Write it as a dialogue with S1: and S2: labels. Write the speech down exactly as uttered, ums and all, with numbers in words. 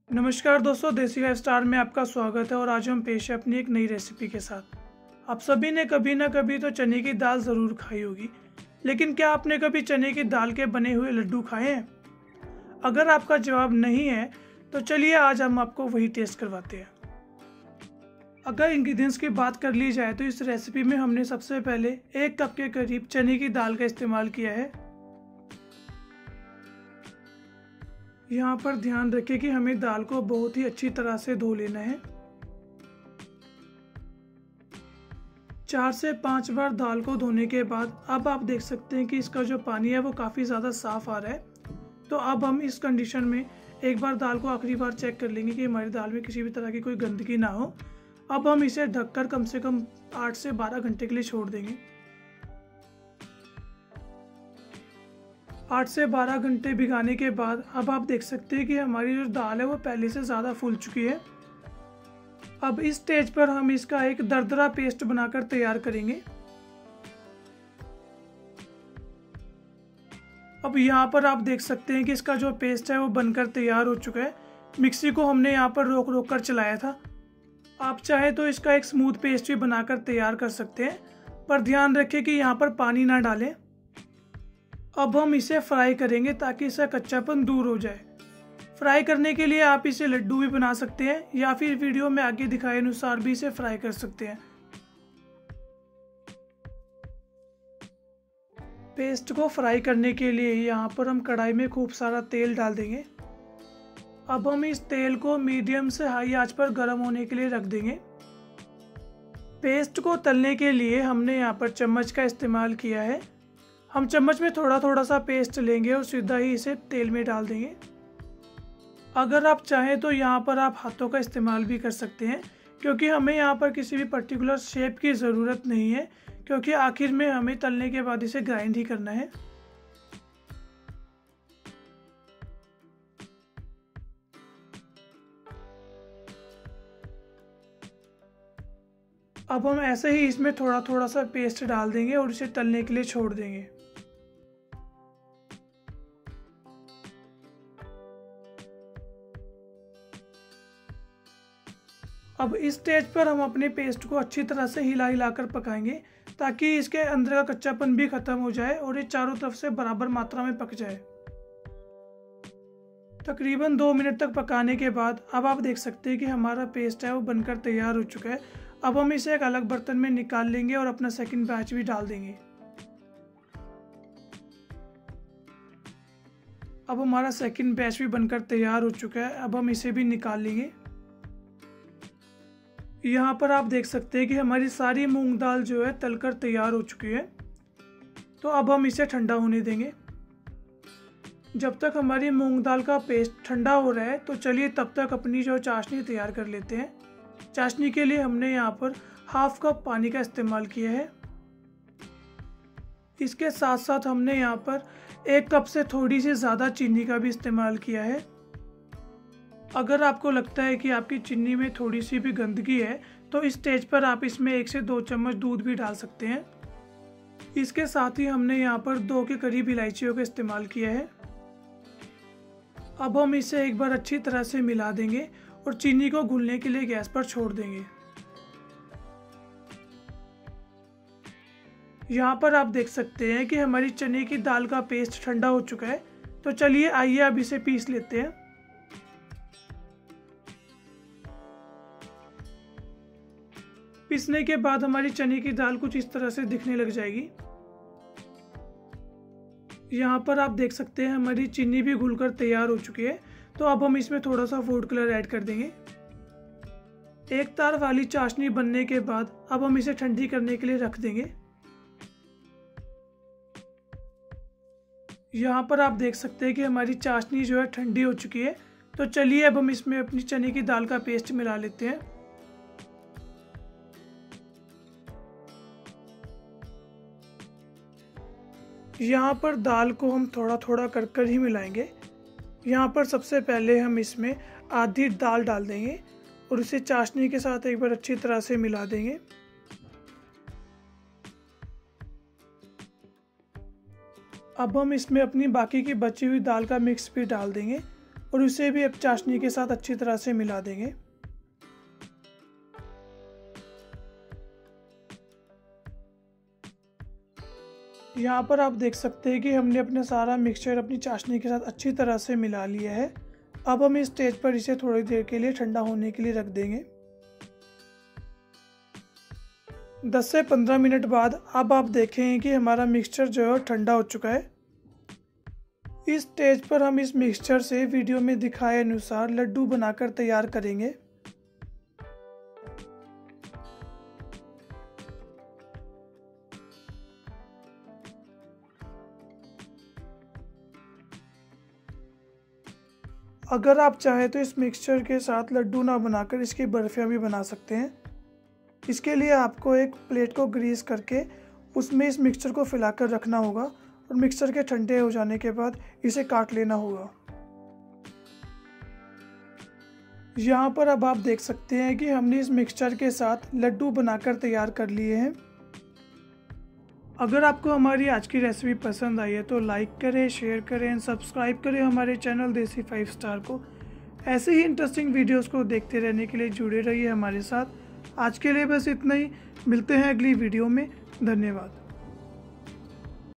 S1: नमस्कार दोस्तों, देसी लाइफ स्टार में आपका स्वागत है। और आज हम पेश है अपनी एक नई रेसिपी के साथ। आप सभी ने कभी ना कभी तो चने की दाल ज़रूर खाई होगी, लेकिन क्या आपने कभी चने की दाल के बने हुए लड्डू खाए हैं? अगर आपका जवाब नहीं है तो चलिए आज हम आपको वही टेस्ट करवाते हैं। अगर इंग्रेडिएंट्स की बात कर ली जाए तो इस रेसिपी में हमने सबसे पहले एक कप के करीब चने की दाल का इस्तेमाल किया है। यहाँ पर ध्यान रखें कि हमें दाल को बहुत ही अच्छी तरह से धो लेना है। चार से पांच बार दाल को धोने के बाद अब आप देख सकते हैं कि इसका जो पानी है वो काफ़ी ज़्यादा साफ आ रहा है। तो अब हम इस कंडीशन में एक बार दाल को आखिरी बार चेक कर लेंगे कि हमारी दाल में किसी भी तरह की कोई गंदगी ना हो। अब हम इसे ढककर कम से कम आठ से बारह घंटे के लिए छोड़ देंगे। आठ से बारह घंटे भिगाने के बाद अब आप देख सकते हैं कि हमारी जो दाल है वो पहले से ज़्यादा फूल चुकी है। अब इस स्टेज पर हम इसका एक दरदरा पेस्ट बनाकर तैयार करेंगे। अब यहाँ पर आप देख सकते हैं कि इसका जो पेस्ट है वो बनकर तैयार हो चुका है। मिक्सी को हमने यहाँ पर रोक रोक कर चलाया था। आप चाहे तो इसका एक स्मूथ पेस्ट भी बनाकर तैयार कर सकते हैं, पर ध्यान रखें कि यहाँ पर पानी ना डालें। अब हम इसे फ्राई करेंगे ताकि इसका कच्चापन दूर हो जाए। फ्राई करने के लिए आप इसे लड्डू भी बना सकते हैं या फिर वीडियो में आगे दिखाए अनुसार भी इसे फ्राई कर सकते हैं। पेस्ट को फ्राई करने के लिए यहाँ पर हम कढ़ाई में खूब सारा तेल डाल देंगे। अब हम इस तेल को मीडियम से हाई आंच पर गर्म होने के लिए रख देंगे। पेस्ट को तलने के लिए हमने यहाँ पर चम्मच का इस्तेमाल किया है। हम चम्मच में थोड़ा थोड़ा सा पेस्ट लेंगे और सीधा ही इसे तेल में डाल देंगे। अगर आप चाहें तो यहाँ पर आप हाथों का इस्तेमाल भी कर सकते हैं, क्योंकि हमें यहाँ पर किसी भी पर्टिकुलर शेप की ज़रूरत नहीं है, क्योंकि आखिर में हमें तलने के बाद इसे ग्राइंड ही करना है। अब हम ऐसे ही इसमें थोड़ा थोड़ा सा पेस्ट डाल देंगे और इसे तलने के लिए छोड़ देंगे। अब इस स्टेज पर हम अपने पेस्ट को अच्छी तरह से हिला हिला कर पकाएंगे ताकि इसके अंदर का कच्चापन भी खत्म हो जाए और ये चारों तरफ से बराबर मात्रा में पक जाए। तकरीबन दो मिनट तक पकाने के बाद अब आप देख सकते हैं कि हमारा पेस्ट है वो बनकर तैयार हो चुका है। अब हम इसे एक अलग बर्तन में निकाल लेंगे और अपना सेकंड बैच भी डाल देंगे। अब हमारा सेकंड बैच भी बनकर तैयार हो चुका है। अब हम इसे भी निकाल लेंगे। यहाँ पर आप देख सकते हैं कि हमारी सारी मूंग दाल जो है तलकर तैयार हो चुकी है। तो अब हम इसे ठंडा होने देंगे। जब तक हमारी मूंग दाल का पेस्ट ठंडा हो रहा है तो चलिए तब तक अपनी जो चाशनी तैयार कर लेते हैं। चाशनी के लिए हमने यहाँ पर हाफ कप पानी का इस्तेमाल किया है। इसके साथ साथ हमने यहाँ पर एक कप से थोड़ी सी ज़्यादा चीनी का भी इस्तेमाल किया है। अगर आपको लगता है कि आपकी चीनी में थोड़ी सी भी गंदगी है तो इस स्टेज पर आप इसमें एक से दो चम्मच दूध भी डाल सकते हैं। इसके साथ ही हमने यहाँ पर दो के करीब इलायचियों का इस्तेमाल किया है। अब हम इसे एक बार अच्छी तरह से मिला देंगे और चीनी को घुलने के लिए गैस पर छोड़ देंगे। यहाँ पर आप देख सकते हैं कि हमारी चने की दाल का पेस्ट ठंडा हो चुका है। तो चलिए आइए अब इसे पीस लेते हैं। पीसने के बाद हमारी चने की दाल कुछ इस तरह से दिखने लग जाएगी। यहाँ पर आप देख सकते हैं हमारी चीनी भी घुलकर तैयार हो चुकी है। तो अब हम इसमें थोड़ा सा फूड कलर ऐड कर देंगे। एक तार वाली चाशनी बनने के बाद अब हम इसे ठंडी करने के लिए रख देंगे। यहाँ पर आप देख सकते हैं कि हमारी चाशनी जो है ठंडी हो चुकी है। तो चलिए अब हम इसमें अपनी चने की दाल का पेस्ट मिला लेते हैं। यहाँ पर दाल को हम थोड़ा थोड़ा कर कर ही मिलाएंगे। यहाँ पर सबसे पहले हम इसमें आधी दाल डाल देंगे और इसे चाशनी के साथ एक बार अच्छी तरह से मिला देंगे। अब हम इसमें अपनी बाकी की बची हुई दाल का मिक्स भी डाल देंगे और उसे भी अब चाशनी के साथ अच्छी तरह से मिला देंगे। यहाँ पर आप देख सकते हैं कि हमने अपने सारा मिक्सचर अपनी चाशनी के साथ अच्छी तरह से मिला लिया है। अब हम इस स्टेज पर इसे थोड़ी देर के लिए ठंडा होने के लिए रख देंगे। दस से पंद्रह मिनट बाद अब आप देखें कि हमारा मिक्सचर जो है ठंडा हो चुका है। इस स्टेज पर हम इस मिक्सचर से वीडियो में दिखाए अनुसार लड्डू बनाकर तैयार करेंगे। अगर आप चाहें तो इस मिक्सचर के साथ लड्डू ना बनाकर इसकी बर्फियां भी बना सकते हैं। इसके लिए आपको एक प्लेट को ग्रीस करके उसमें इस मिक्सचर को फैलाकर रखना होगा और मिक्सचर के ठंडे हो जाने के बाद इसे काट लेना होगा। यहाँ पर अब आप देख सकते हैं कि हमने इस मिक्सचर के साथ लड्डू बनाकर तैयार कर लिए हैं। अगर आपको हमारी आज की रेसिपी पसंद आई है तो लाइक करें, शेयर करें एंड सब्सक्राइब करें हमारे चैनल देसी फाइव स्टार को। ऐसे ही इंटरेस्टिंग वीडियोस को देखते रहने के लिए जुड़े रहिए हमारे साथ। आज के लिए बस इतना ही, मिलते हैं अगली वीडियो में। धन्यवाद।